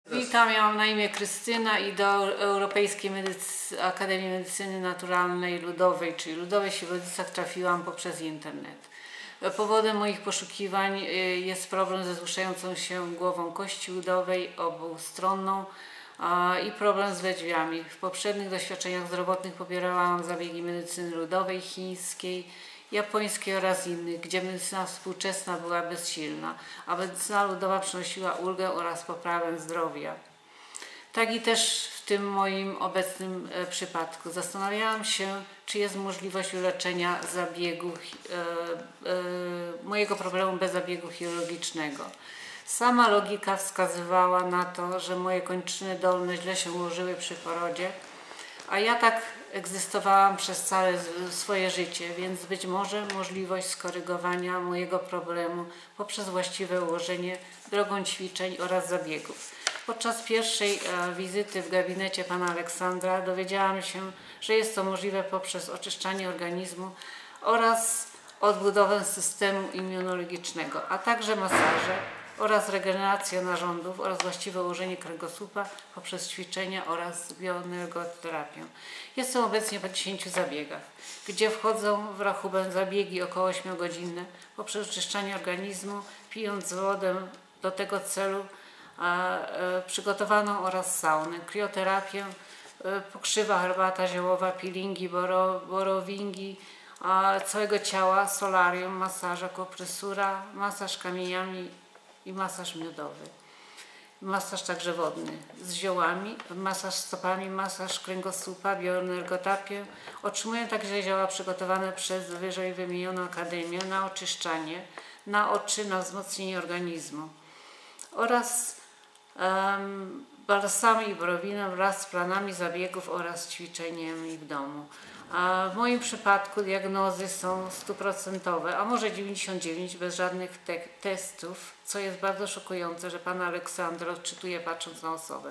Witam, miałam na imię Krystyna i do Europejskiej Akademii Medycyny Naturalnej Ludowej, czyli Ludowej Siedlcach, trafiłam poprzez internet. Powodem moich poszukiwań jest problem ze złuszczającą się głową kości udowej obustronną i problem z ledźwiami. W poprzednich doświadczeniach zdrowotnych pobierałam zabiegi medycyny ludowej, chińskiej, japońskiej oraz innych, gdzie medycyna współczesna była bezsilna, a medycyna ludowa przynosiła ulgę oraz poprawę zdrowia. Tak i też w tym moim obecnym przypadku. Zastanawiałam się, czy jest możliwość uleczenia mojego problemu bez zabiegu chirurgicznego. Sama logika wskazywała na to, że moje kończyny dolne źle się ułożyły przy porodzie, a ja tak egzystowałam przez całe swoje życie, więc być może możliwość skorygowania mojego problemu poprzez właściwe ułożenie drogą ćwiczeń oraz zabiegów. Podczas pierwszej wizyty w gabinecie pana Aleksandra dowiedziałam się, że jest to możliwe poprzez oczyszczanie organizmu oraz odbudowę systemu immunologicznego, a także masaże oraz regenerację narządów oraz właściwe ułożenie kręgosłupa poprzez ćwiczenia oraz bioenergoterapię. Jestem obecnie po 10 zabiegach, gdzie wchodzą w rachubę zabiegi około 8-godzinne poprzez oczyszczanie organizmu, pijąc wodę do tego celu przygotowaną oraz saunę, krioterapię, pokrzywa, herbata ziołowa, peelingi, borowingi, całego ciała, solarium, masaż akupresura, masaż kamieniami i masaż miodowy. Masaż także wodny z ziołami, masaż stopami, masaż kręgosłupa, bioenergoterapię. Otrzymuję także zioła przygotowane przez wyżej wymienioną akademię na oczyszczanie, na oczy, na wzmocnienie organizmu oraz balsamy i borowinę wraz z planami zabiegów oraz ćwiczeniami w domu. A w moim przypadku diagnozy są 100%, a może 99% bez żadnych testów, co jest bardzo szokujące, że pan Aleksander odczytuje patrząc na osobę.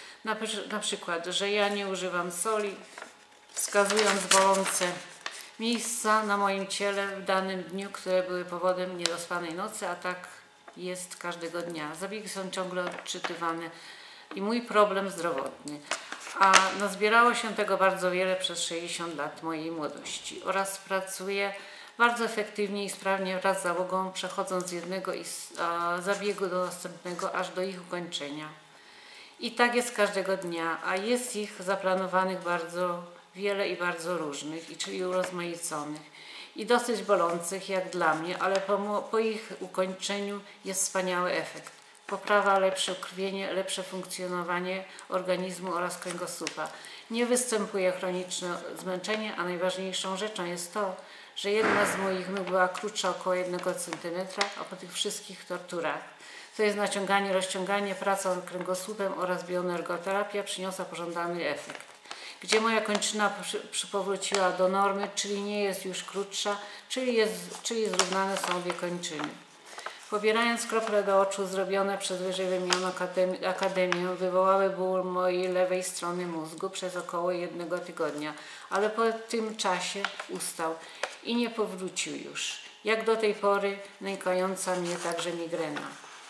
Na przykład, że ja nie używam soli, wskazując bolące miejsca na moim ciele w danym dniu, które były powodem niedospanej nocy, a tak jest każdego dnia. Zabiegi są ciągle odczytywane i mój problem zdrowotny. A nazbierało się tego bardzo wiele przez 60 lat mojej młodości oraz pracuję bardzo efektywnie i sprawnie wraz z załogą, przechodząc z jednego zabiegu do następnego, aż do ich ukończenia. I tak jest każdego dnia, a jest ich zaplanowanych bardzo wiele i bardzo różnych, czyli urozmaiconych i dosyć bolących jak dla mnie, ale po ich ukończeniu jest wspaniały efekt. Poprawa, lepsze ukrwienie, lepsze funkcjonowanie organizmu oraz kręgosłupa. Nie występuje chroniczne zmęczenie, a najważniejszą rzeczą jest to, że jedna z moich nóg była krótsza około 1 cm, a po tych wszystkich torturach, to jest naciąganie, rozciąganie, praca nad kręgosłupem oraz bioenergoterapia przyniosła pożądany efekt, gdzie moja kończyna powróciła do normy, czyli nie jest już krótsza, czyli zrównane są obie kończyny. Pobierając krople do oczu zrobione przez wyżej wymienioną akademię, wywołały ból mojej lewej strony mózgu przez około 1 tygodnia, ale po tym czasie ustał i nie powrócił już, jak do tej pory nękająca mnie także migrena.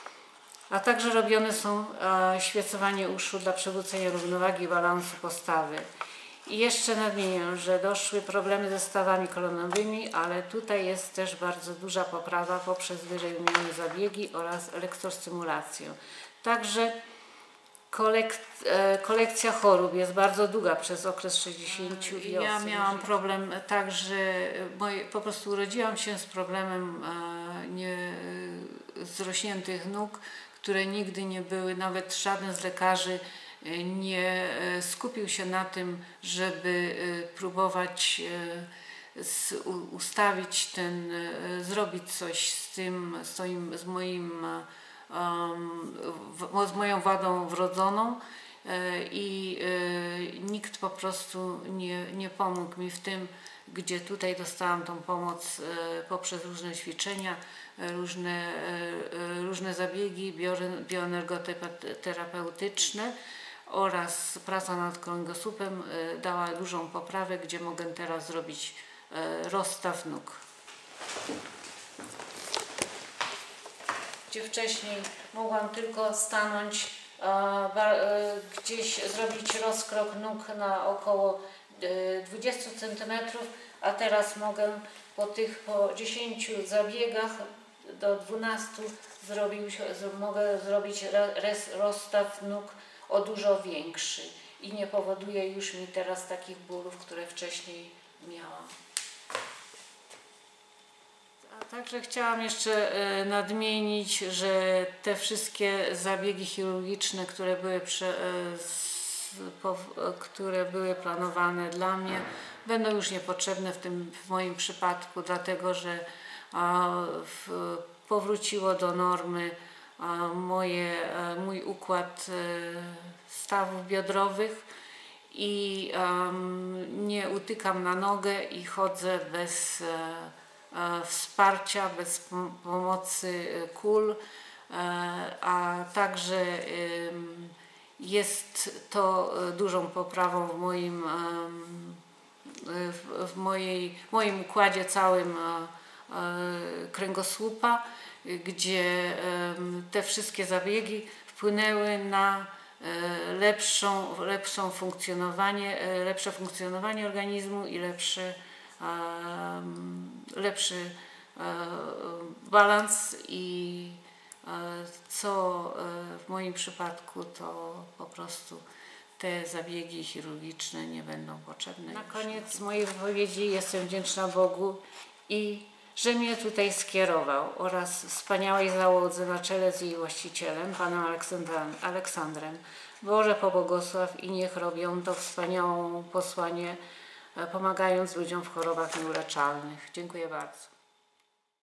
A także robione są świecowanie uszu dla przywrócenia równowagi i balansu postawy. I jeszcze nadmienię, że doszły problemy ze stawami kolonowymi, ale tutaj jest też bardzo duża poprawa poprzez wyżej wymienione zabiegi oraz elektrostymulację. Także kolekcja chorób jest bardzo długa przez okres 60 wiosn. Ja miałam problem tak, że po prostu urodziłam się z problemem zrośniętych nóg, które nigdy nie były, nawet żaden z lekarzy nie skupił się na tym, żeby próbować ustawić zrobić coś z moją wadą wrodzoną i nikt po prostu nie pomógł mi w tym, gdzie tutaj dostałam tą pomoc poprzez różne ćwiczenia, różne zabiegi bioenergoterapeutyczne oraz praca nad kręgosłupem dała dużą poprawę, gdzie mogę teraz zrobić rozstaw nóg. Gdzie wcześniej mogłam tylko stanąć gdzieś zrobić rozkrok nóg na około 20 cm, a teraz mogę po 10 zabiegach do 12 mogę zrobić rozstaw nóg o dużo większy i nie powoduje już mi teraz takich bólów, które wcześniej miałam. A także chciałam jeszcze nadmienić, że te wszystkie zabiegi chirurgiczne, które były planowane dla mnie, będą już niepotrzebne w moim przypadku, dlatego że powróciło do normy mój układ stawów biodrowych i nie utykam na nogę i chodzę bez wsparcia, bez pomocy kul, a także jest to dużą poprawą w moim układzie całym kręgosłupa, gdzie te wszystkie zabiegi wpłynęły na lepsze funkcjonowanie organizmu i lepszy balans, i co w moim przypadku to po prostu te zabiegi chirurgiczne nie będą potrzebne. Na koniec mojej wypowiedzi jestem wdzięczna Bogu że mnie tutaj skierował, oraz wspaniałej załodze na czele z jej właścicielem, panem Aleksandrem. Boże pobłogosław i niech robią to wspaniałe posłanie, pomagając ludziom w chorobach nieuleczalnych. Dziękuję bardzo.